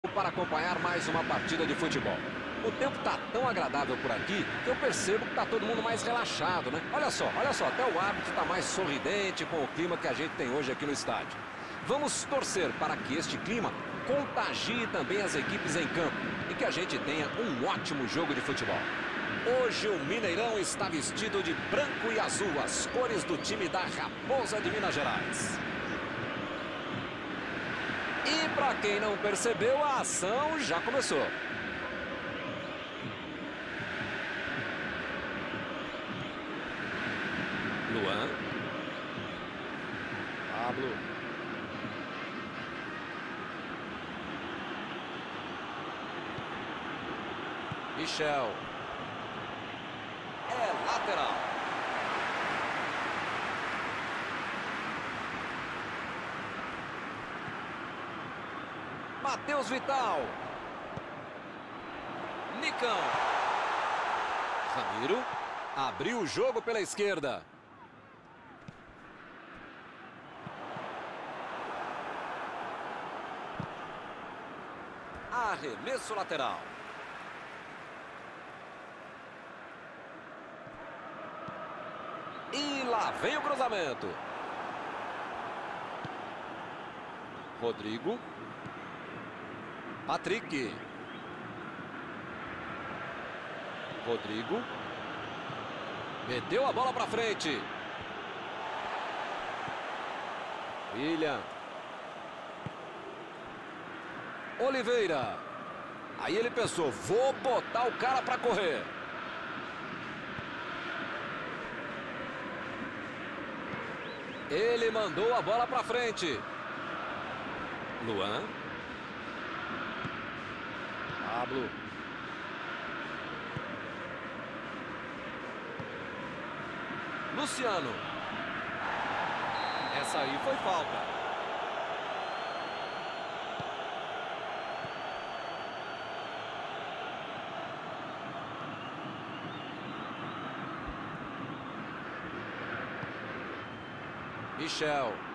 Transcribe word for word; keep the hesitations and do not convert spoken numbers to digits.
Para acompanhar mais uma partida de futebol. O tempo tá tão agradável por aqui que eu percebo que tá todo mundo mais relaxado, né? Olha só, olha só, até o árbitro tá mais sorridente com o clima que a gente tem hoje aqui no estádio. Vamos torcer para que este clima contagie também as equipes em campo e que a gente tenha um ótimo jogo de futebol. Hoje o Mineirão está vestido de branco e azul, as cores do time da Raposa de Minas Gerais. E para quem não percebeu, a ação já começou. Luan. Pablo. Michel. É lateral. Matheus Vital. Nicão. Ramiro. Abriu o jogo pela esquerda. Arremesso lateral. E lá vem o cruzamento. Rodrigo. Patrick. Rodrigo. Meteu a bola para frente. William. Oliveira. Aí ele pensou, vou botar o cara para correr. Ele mandou a bola para frente. Luan. Pablo. Luciano. Essa aí foi falta. Michel.